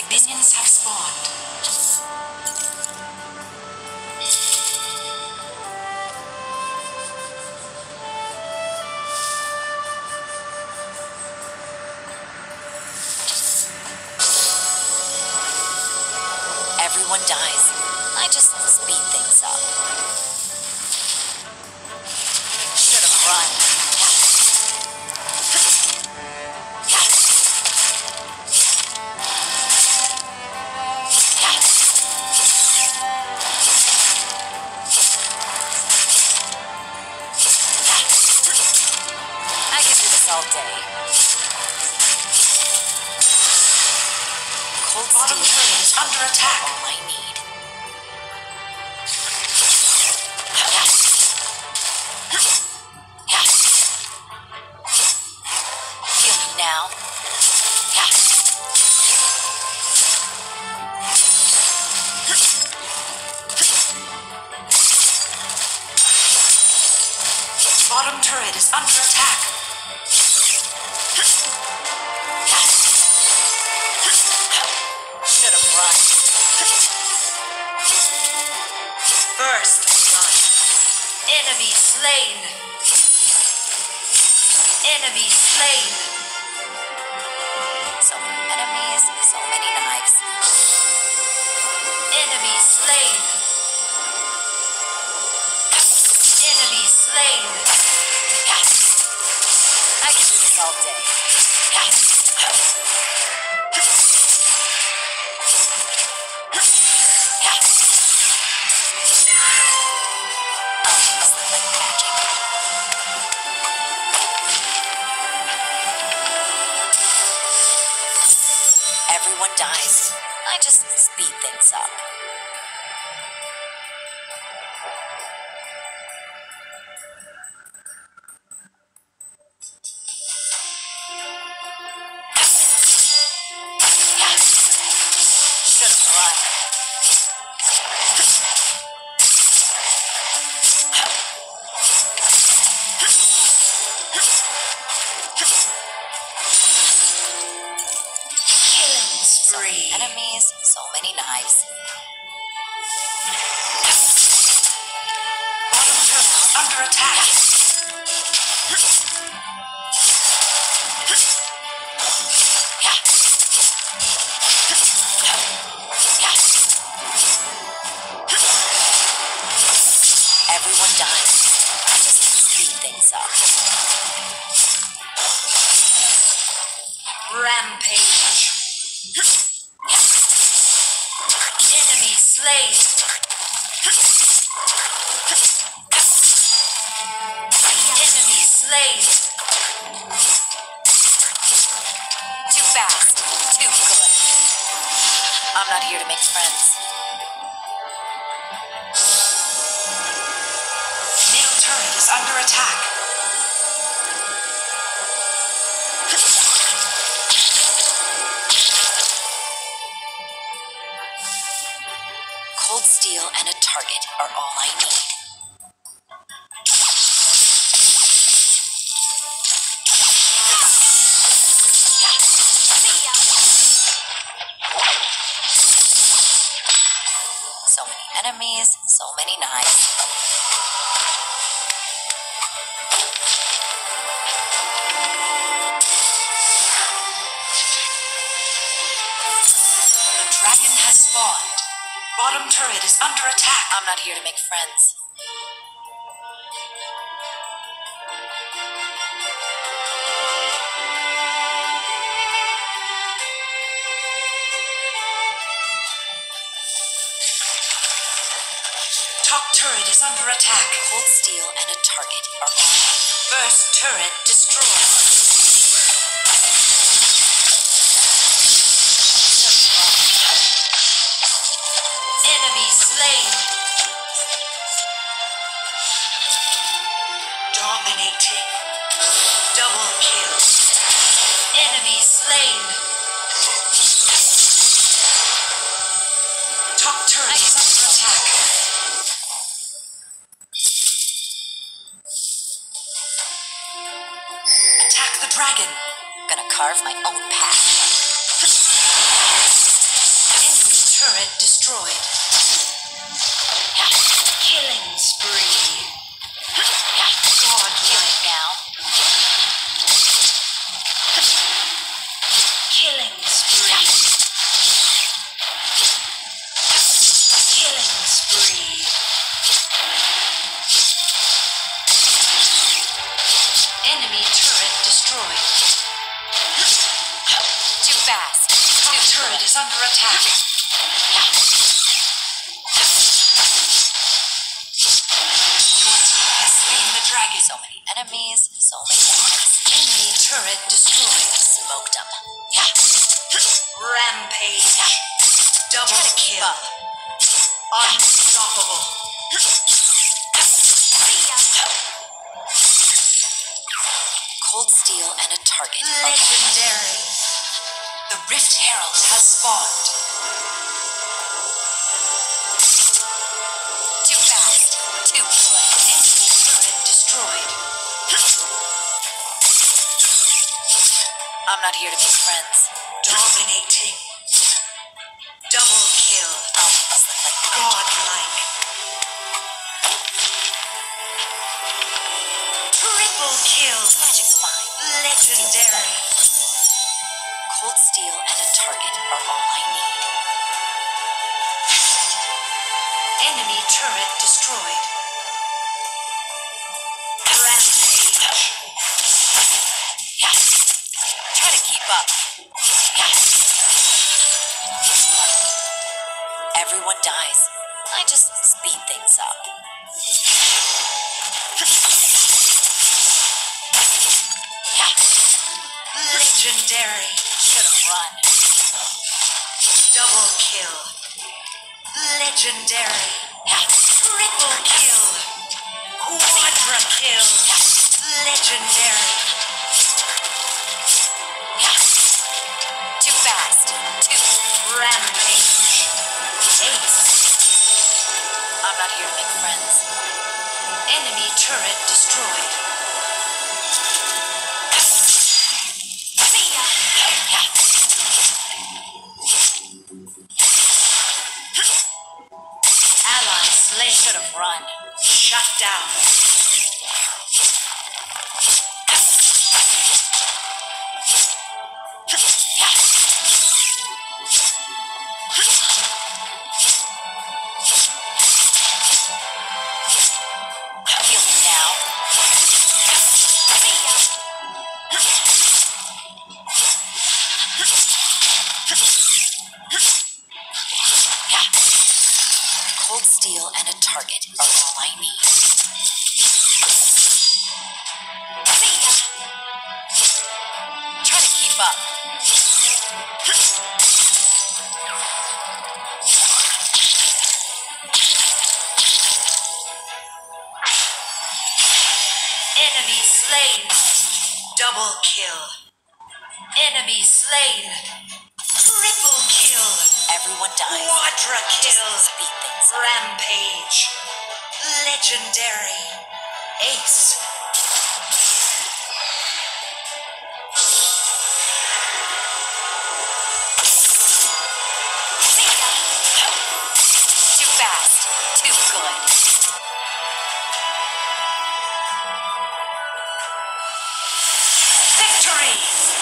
Minions have spawned. Everyone dies. I just speed things up. Should have run. I can do this all day. Cold Bottom steel turret is under attack. all I need. Feel me now. Bottom turret is under attack. Should have run. First blood. Enemy slain. Enemy slain. So many enemies, so many knives. Enemy slain. Enemy slain. I can do this all day. Slip like magic. Everyone dies. I just speed things up. Should have run. Killing So many spree. enemies, so many knives. Bottom turret is under attack. Everyone dies. I just speed things up. Rampage. Enemy slain. Enemy slain. Too fast. Too good. I'm not here to make friends. Middle turret is under attack. Cold steel and a target are all I need. So many enemies, so many knives. The dragon has spawned. Bottom turret is under attack. I'm not here to make friends. Top turret is under attack. Cold steel and a target are all I need. First turret destroyed. Enemy slain. Dominating. Double kill. Enemy slain. Top turret is under attack. Attack the dragon. Gonna carve my own path. turret destroyed. Killing spree. Godlike. Now. Killing spree. Killing spree. Enemy turret destroyed. Too fast. Top turret is under attack. Your team has slain the dragon. So many enemies, so many enemies. Enemy turret destroyed. Smoked them. Rampage. Double kill. Unstoppable. Cold steel and a target. Legendary. The Rift Herald has spawned. Too fast. Too good. Enemy turret destroyed. I'm not here to make friends. Dominating. Double kill. Almost look like magic. Godlike. Triple kill. Magic's fine. Legendary. Cold steel and a target are all I need. Enemy turret destroyed. Rampage. Try to keep up. Everyone dies. I just speed things up. Legendary. Should've run. Double kill. Legendary. Triple kill. Quadra kill. Legendary. Too fast. Too. Rampage. Ace. I'm not here to make friends. Enemy turret destroyed. See ya. Ally slain. Should've run. Shut down. Heal me now. See ya. Cold steel and a target are all I need. See ya. Try to keep up. Enemy slain. Double kill. Enemy slain. Triple kill. Everyone dies. Quadra kill. Speed things up. Rampage. Legendary. Ace. See ya. Too fast. Too good. Victory!